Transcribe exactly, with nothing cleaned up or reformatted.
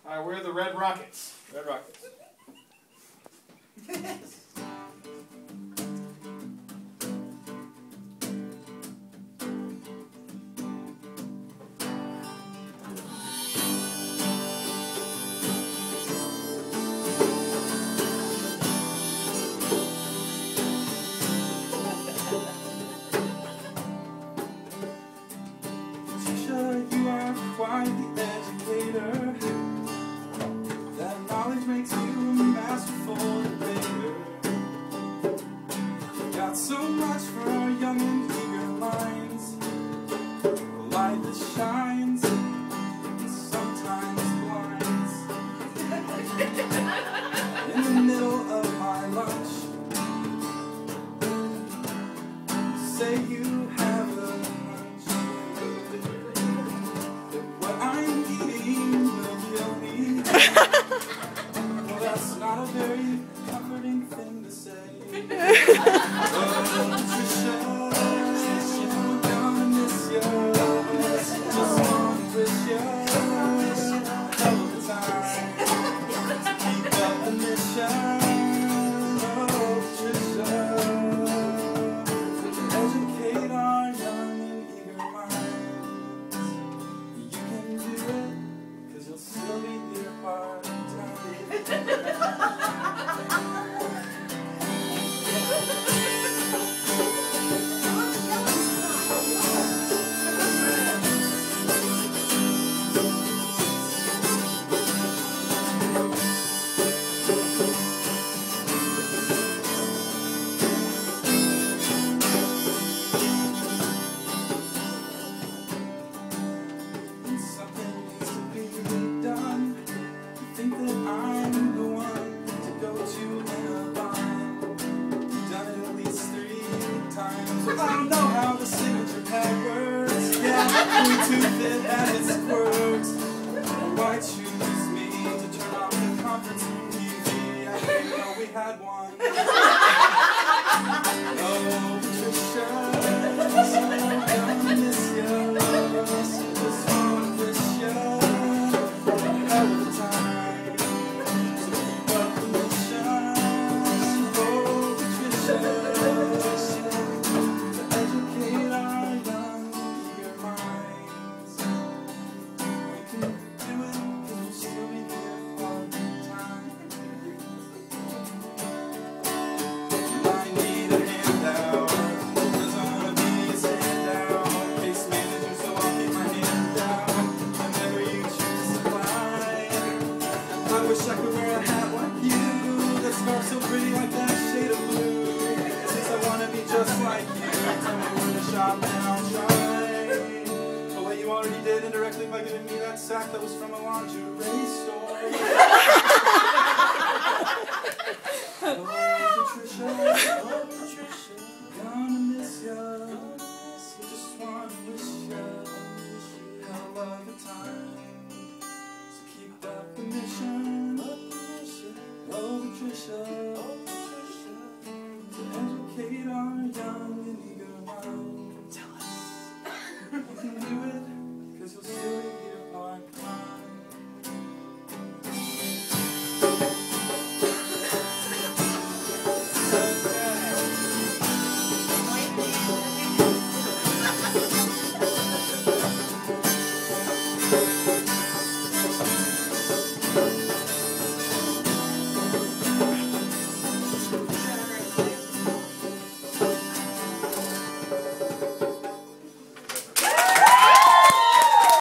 Alright, we're the Red Rockets. Red Rockets. Patricia, you are quite the educator. That knowledge makes you a masterful debater. Got so much for our young and eager minds. A light that shines and sometimes blinds. In the middle of my lunch, you say you have a hunch that what I'm eating will kill me. Well, that's not a very comforting thing to say. Oh, Patricia, I'm gonna miss you. Just wanna wish you a hell of a time. Keep up the mission. Oh, Patricia, educate our young and eager minds. You can do it, 'cause you'll still be here part-time. And something needs to be done. You think that I'm the one to go to in a bind. You've done it at least three times. Well, I don't know how the signature pad works. Yeah, we too fit at its quirks. Why choose me to turn off the conference T V? I didn't know we had one. Oh, Patricia, I'm gonna miss you. Just wanna wish you a hell of a time. So keep up the mission. Oh, Patricia, to educate our young, eager minds. We can do it, 'cause we'll still be here part-time. I need a handout, 'cause I wanna be a standout. Case manager, so I'll keep my hand down whenever you choose to supply. I wish I could wear a hat like you, that scarf so pretty like that shade of blue. Since I wanna be just like you, tell me where to shop and I'll try. But what you already did indirectly by giving me that sack that was from a lingerie store.